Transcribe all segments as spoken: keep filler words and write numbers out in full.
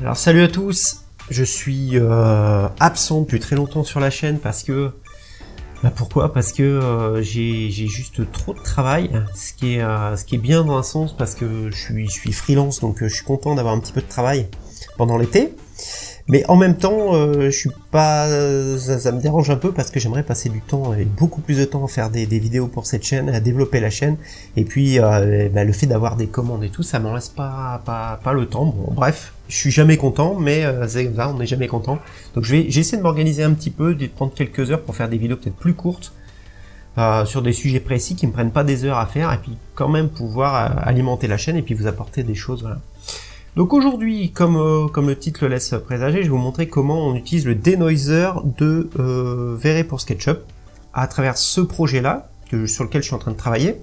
Alors salut à tous, je suis euh, absent depuis très longtemps sur la chaîne parce que... Bah pourquoi? Parce que euh, j'ai juste trop de travail, ce qui, est, euh, ce qui est bien dans un sens parce que je suis, je suis freelance, donc euh, je suis content d'avoir un petit peu de travail pendant l'été. Mais en même temps, euh, je suis pas, ça, ça me dérange un peu parce que j'aimerais passer du temps et beaucoup plus de temps à faire des, des vidéos pour cette chaîne, à développer la chaîne. Et puis, euh, bah, le fait d'avoir des commandes et tout, ça m'en laisse pas, pas, pas le temps. Bon, bref, je suis jamais content, mais euh, c'est comme ça, on n'est jamais content. Donc, je vais, j'essaie de m'organiser un petit peu, de prendre quelques heures pour faire des vidéos peut-être plus courtes euh, sur des sujets précis qui me prennent pas des heures à faire, et puis quand même pouvoir euh, alimenter la chaîne et puis vous apporter des choses, voilà. Donc aujourd'hui, comme, euh, comme le titre le laisse présager, je vais vous montrer comment on utilise le denoiser de euh, V-Ray pour SketchUp à travers ce projet-là, sur lequel je suis en train de travailler.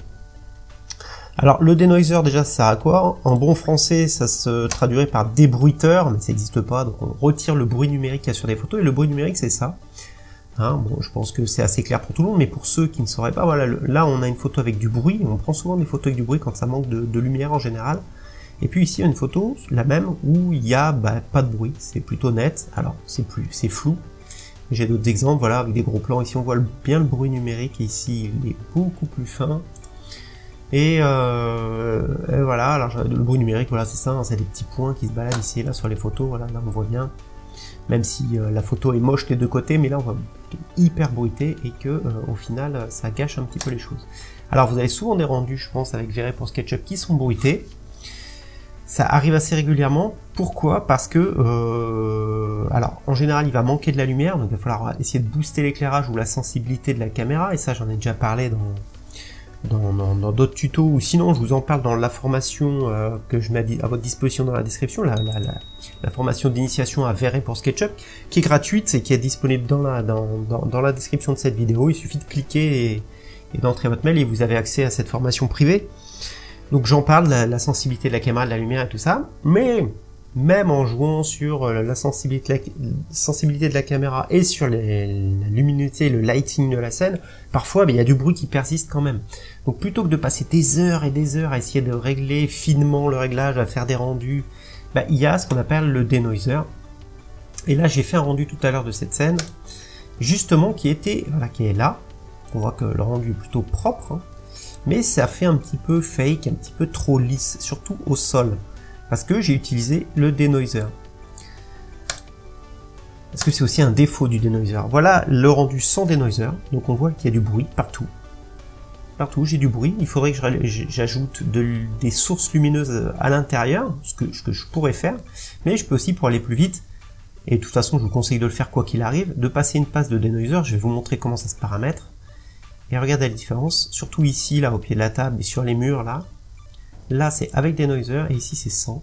Alors le denoiser, déjà, ça sert à quoi? En bon français, ça se traduirait par débruiteur, mais ça n'existe pas, donc on retire le bruit numérique qu'il y a sur des photos, et le bruit numérique, c'est ça. Hein, bon, je pense que c'est assez clair pour tout le monde, mais pour ceux qui ne sauraient pas, voilà, le, là on a une photo avec du bruit, on prend souvent des photos avec du bruit quand ça manque de, de lumière en général. Et puis ici, une photo, la même, où il y a bah, pas de bruit, c'est plutôt net. Alors, c'est plus, c'est flou. J'ai d'autres exemples, voilà, avec des gros plans. Ici, on voit le, bien le bruit numérique, et ici, il est beaucoup plus fin. Et, euh, et voilà, alors le bruit numérique, voilà, c'est ça, hein, c'est des petits points qui se baladent ici et là sur les photos, voilà, là on voit bien. Même si euh, la photo est moche des deux côtés, mais là on voit hyper bruité et que euh, au final, ça gâche un petit peu les choses. Alors, vous avez souvent des rendus, je pense, avec V-Ray pour SketchUp qui sont bruités. Ça arrive assez régulièrement. Pourquoi? Parce que, euh, alors, en général, il va manquer de la lumière, donc il va falloir essayer de booster l'éclairage ou la sensibilité de la caméra, et ça, j'en ai déjà parlé dans dans dans d'autres tutos, ou sinon, je vous en parle dans la formation euh, que je mets à votre disposition dans la description, la, la, la, la formation d'initiation à V-Ray pour SketchUp, qui est gratuite et qui est disponible dans la dans, dans, dans la description de cette vidéo. Il suffit de cliquer et, et d'entrer votre mail et vous avez accès à cette formation privée. Donc j'en parle, la, la sensibilité de la caméra, de la lumière et tout ça, mais même en jouant sur la sensibilité, la sensibilité de la caméra et sur les, la luminosité, le lighting de la scène, parfois il y a du bruit qui persiste quand même. Donc plutôt que de passer des heures et des heures à essayer de régler finement le réglage, à faire des rendus, bah, il y a ce qu'on appelle le denoiser. Et là j'ai fait un rendu tout à l'heure de cette scène, justement qui était, voilà, qui est là. On voit que le rendu est plutôt propre, hein. Mais ça fait un petit peu fake, un petit peu trop lisse, surtout au sol, parce que j'ai utilisé le denoiser. Parce que c'est aussi un défaut du denoiser. Voilà le rendu sans denoiser, donc on voit qu'il y a du bruit partout. Partout, j'ai du bruit. Il faudrait que j'ajoute de, des sources lumineuses à l'intérieur, ce que, ce que je pourrais faire, mais je peux aussi, pour aller plus vite, et de toute façon je vous conseille de le faire quoi qu'il arrive, de passer une passe de denoiser. Je vais vous montrer comment ça se paramètre. Et regardez la différence, surtout ici, là, au pied de la table, et sur les murs, là. Là, c'est avec denoiser, et ici, c'est sans.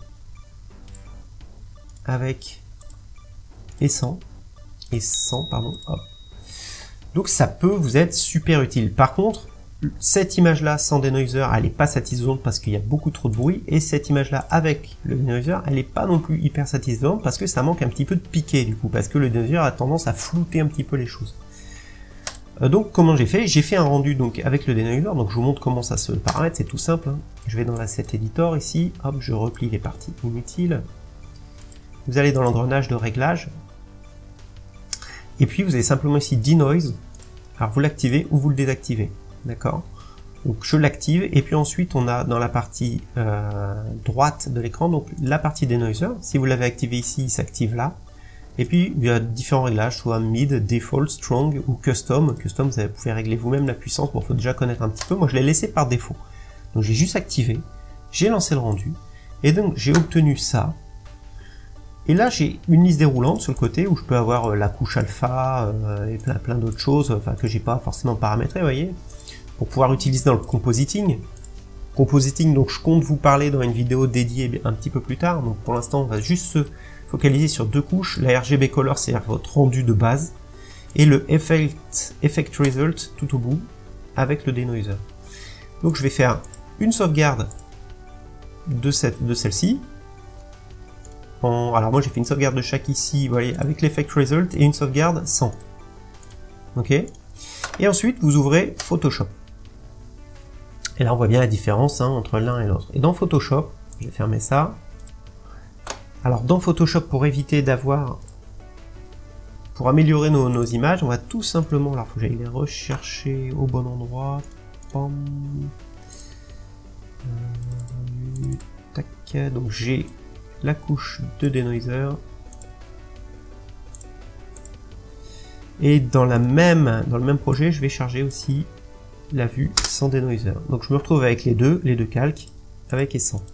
Avec et sans. Et sans, pardon, hop. Donc, ça peut vous être super utile. Par contre, cette image-là, sans denoiser, elle n'est pas satisfaisante parce qu'il y a beaucoup trop de bruit. Et cette image-là, avec le denoiser, elle n'est pas non plus hyper satisfaisante parce que ça manque un petit peu de piqué, du coup. Parce que le denoiser a tendance à flouter un petit peu les choses. Donc comment j'ai fait? J'ai fait un rendu donc avec le denoiser, donc je vous montre comment ça se paramètre, c'est tout simple, hein. Je vais dans l'asset editor ici, hop, je replie les parties inutiles. Vous allez dans l'engrenage de réglage, et puis vous avez simplement ici denoise, alors vous l'activez ou vous le désactivez, d'accord? Donc je l'active, et puis ensuite on a dans la partie euh, droite de l'écran, donc la partie denoiser, si vous l'avez activé ici, il s'active là. Et puis, il y a différents réglages, soit mid, default, strong ou custom. Custom, vous pouvez régler vous-même la puissance. Bon, il faut déjà connaître un petit peu. Moi, je l'ai laissé par défaut. Donc, j'ai juste activé. J'ai lancé le rendu. Et donc, j'ai obtenu ça. Et là, j'ai une liste déroulante sur le côté où je peux avoir la couche alpha euh, et plein, plein d'autres choses, enfin, que j'ai pas forcément paramétré, vous voyez, pour pouvoir utiliser dans le compositing. Compositing, donc, je compte vous parler dans une vidéo dédiée un petit peu plus tard. Donc, pour l'instant, on va juste se focaliser sur deux couches, la R G B Color, c'est-à-dire votre rendu de base, et le Effect, Effect Result tout au bout, avec le denoiser. Donc je vais faire une sauvegarde de, cette, de celle-ci. Alors moi j'ai fait une sauvegarde de chaque ici, vous voyez, avec l'Effect Result, et une sauvegarde sans. Ok. Et ensuite vous ouvrez Photoshop. Et là on voit bien la différence hein, entre l'un et l'autre. Et dans Photoshop, je vais fermer ça. Alors dans Photoshop, pour éviter d'avoir... Pour améliorer nos, nos images, on va tout simplement... Alors, il faut que j'aille les rechercher au bon endroit. Pam. Euh, tac. Donc j'ai la couche de denoiser. Et dans, la même, dans le même projet, je vais charger aussi la vue sans denoiser. Donc je me retrouve avec les deux, les deux calques, avec et sans.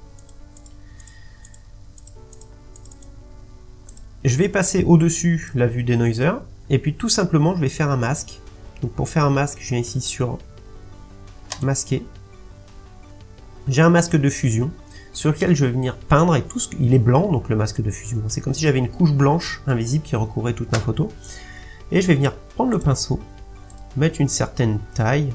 Je vais passer au-dessus la vue denoiser, et puis tout simplement je vais faire un masque. Donc pour faire un masque, je viens ici sur masquer. J'ai un masque de fusion sur lequel je vais venir peindre, et tout ce... il est blanc, donc le masque de fusion. C'est comme si j'avais une couche blanche invisible qui recouvrait toute ma photo. Et je vais venir prendre le pinceau, mettre une certaine taille,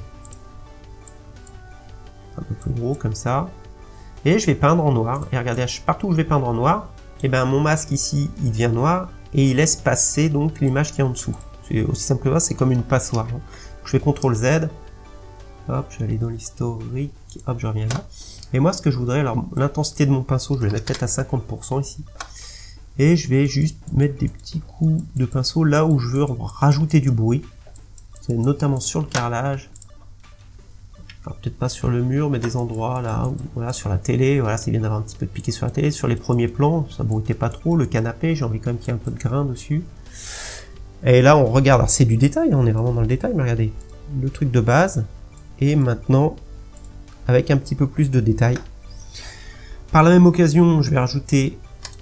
un peu plus gros comme ça, et je vais peindre en noir. Et regardez, partout où je vais peindre en noir, et ben mon masque ici il devient noir et il laisse passer donc l'image qui est en dessous. C'est aussi simple que ça, c'est comme une passoire. Donc, je fais contrôle Z, hop, je vais aller dans l'historique, hop, je reviens là. Et moi, ce que je voudrais, alors l'intensité de mon pinceau, je vais mettre peut-être à cinquante pour cent ici. Et je vais juste mettre des petits coups de pinceau là où je veux rajouter du bruit. C'est notamment sur le carrelage. Enfin, peut-être pas sur le mur, mais des endroits là, où, voilà, sur la télé. Voilà, c'est bien d'avoir un petit peu de piqué sur la télé. Sur les premiers plans, ça bruitait pas trop. Le canapé, j'ai envie quand même qu'il y ait un peu de grain dessus. Et là, on regarde. Alors, c'est du détail, hein, on est vraiment dans le détail, mais regardez. Le truc de base. Et maintenant, avec un petit peu plus de détail. Par la même occasion, je vais rajouter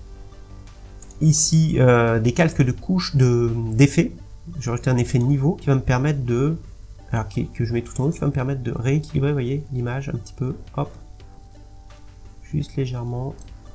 ici euh, des calques de couches de d'effets. Je vais rajouter un effet de niveau qui va me permettre de, alors que, que je mets tout en haut, qui va me permettre de rééquilibrer, vous voyez, l'image un petit peu, hop, juste légèrement.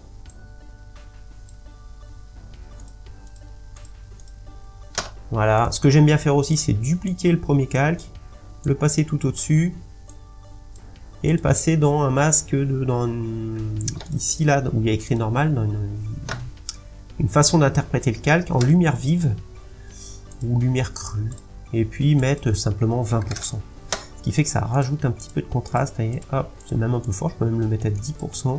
Voilà, ce que j'aime bien faire aussi, c'est dupliquer le premier calque, le passer tout au-dessus, et le passer dans un masque, de, dans une, ici là, où il y a écrit normal, dans une, une façon d'interpréter le calque en lumière vive ou lumière crue, et puis mettre simplement vingt pour cent, ce qui fait que ça rajoute un petit peu de contraste. Voyez, hop, c'est même un peu fort, je peux même le mettre à dix pour cent.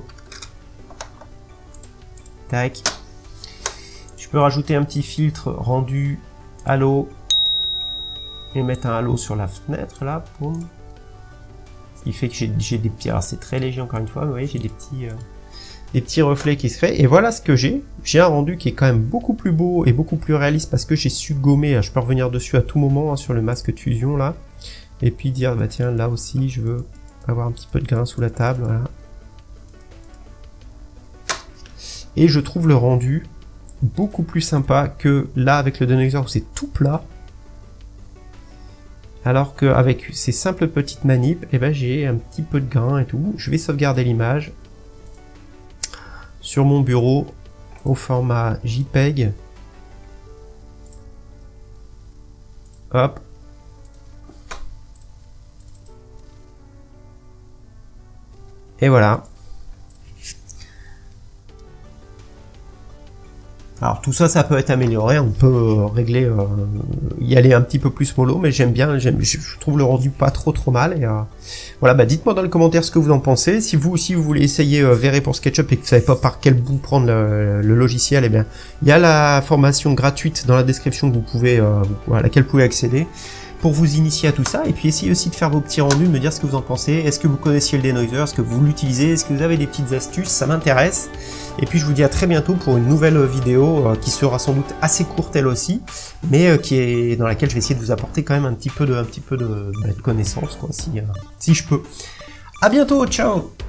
Tac. Je peux rajouter un petit filtre rendu halo et mettre un halo sur la fenêtre là, boum. Ce qui fait que j'ai des petits, alors c'est très léger encore une fois, mais vous voyez, j'ai des petits euh, des petits reflets qui se fait, et voilà ce que j'ai. J'ai un rendu qui est quand même beaucoup plus beau et beaucoup plus réaliste parce que j'ai su gommer, je peux revenir dessus à tout moment, hein, sur le masque de fusion là, et puis dire bah tiens là aussi je veux avoir un petit peu de grain sous la table, voilà. Et je trouve le rendu beaucoup plus sympa que là avec le denoiser où c'est tout plat, alors qu'avec ces simples petites manips, eh ben, j'ai un petit peu de grain et tout. Je vais sauvegarder l'image sur mon bureau au format JPEG. Hop. Et voilà. Alors tout ça, ça peut être amélioré, on peut euh, régler, euh, y aller un petit peu plus mollo, mais j'aime bien, j'aime, je trouve le rendu pas trop trop mal. Et euh, voilà, bah dites-moi dans les commentaires ce que vous en pensez. Si vous aussi vous voulez essayer euh, V R pour SketchUp et que vous savez pas par quel bout prendre le, le logiciel, eh bien il y a la formation gratuite dans la description que vous pouvez, euh, à laquelle vous pouvez accéder pour vous initier à tout ça, et puis essayez aussi de faire vos petits rendus, de me dire ce que vous en pensez. Est-ce que vous connaissiez le denoiser, est-ce que vous l'utilisez, est-ce que vous avez des petites astuces, ça m'intéresse. Et puis je vous dis à très bientôt pour une nouvelle vidéo euh, qui sera sans doute assez courte elle aussi, mais euh, qui est dans laquelle je vais essayer de vous apporter quand même un petit peu de, un petit peu de, de connaissances, quoi, si, euh, si je peux. À bientôt, ciao.